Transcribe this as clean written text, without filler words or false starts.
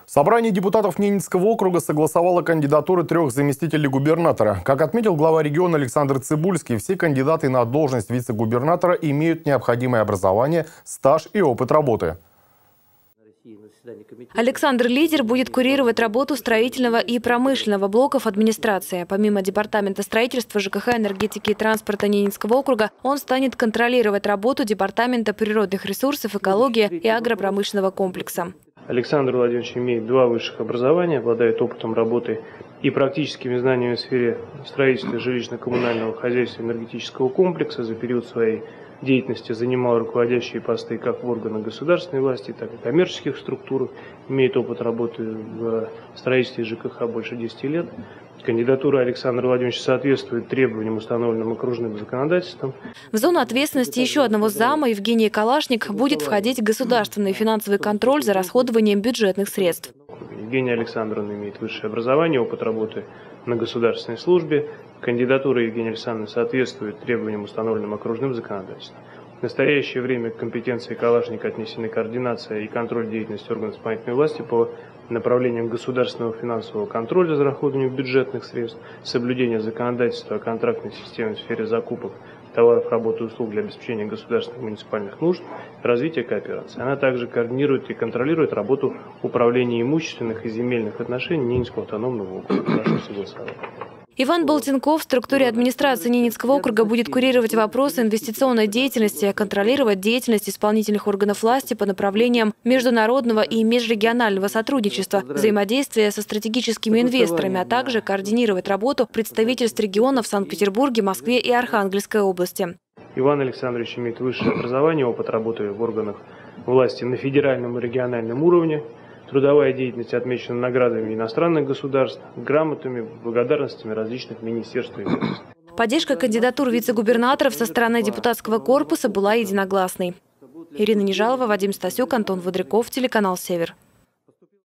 Собрание депутатов Ненецкого округа согласовало кандидатуры 3 заместителей губернатора. Как отметил глава региона Александр Цыбульский, все кандидаты на должность вице-губернатора имеют необходимое образование, стаж и опыт работы. Александр Лидер будет курировать работу строительного и промышленного блоков администрации. Помимо департамента строительства, ЖКХ, энергетики и транспорта Ненецкого округа, он станет контролировать работу департамента природных ресурсов, экологии и агропромышленного комплекса. Александр Владимирович имеет 2 высших образования, обладает опытом работы и практическими знаниями в сфере строительства жилищно-коммунального хозяйства энергетического комплекса. За период своей деятельности занимал руководящие посты как в органах государственной власти, так и коммерческих структурах. Имеет опыт работы в строительстве ЖКХ больше 10 лет. Кандидатура Александра Владимировича соответствует требованиям, установленным окружным законодательством. В зону ответственности еще одного зама, Евгения Калашник, будет входить государственный финансовый контроль за расходованием бюджетных средств. Евгения Александровна имеет высшее образование, опыт работы на государственной службе. Кандидатура Евгения Александровны соответствует требованиям, установленным окружным законодательством. В настоящее время к компетенции Калашника отнесены координация и контроль деятельности органов исполнительной власти по направлениям государственного финансового контроля за расходованием бюджетных средств, соблюдение законодательства о контрактной системе в сфере закупок товаров, работ и услуг для обеспечения государственных и муниципальных нужд, развития кооперации. Она также координирует и контролирует работу управления имущественных и земельных отношений Ненецкого автономного округа. Прошу согласовать. Иван Болтинков в структуре администрации Ненецкого округа будет курировать вопросы инвестиционной деятельности, контролировать деятельность исполнительных органов власти по направлениям международного и межрегионального сотрудничества, взаимодействия со стратегическими инвесторами, а также координировать работу представительств регионов в Санкт-Петербурге, Москве и Архангельской области. Иван Александрович имеет высшее образование, опыт работы в органах власти на федеральном и региональном уровне. Трудовая деятельность отмечена наградами иностранных государств, грамотами, благодарностями различных министерств и ведомств. Поддержка кандидатур вице-губернаторов со стороны депутатского корпуса была единогласной. Ирина Нежалова, Вадим Стасюк, Антон Водряков, телеканал «Север».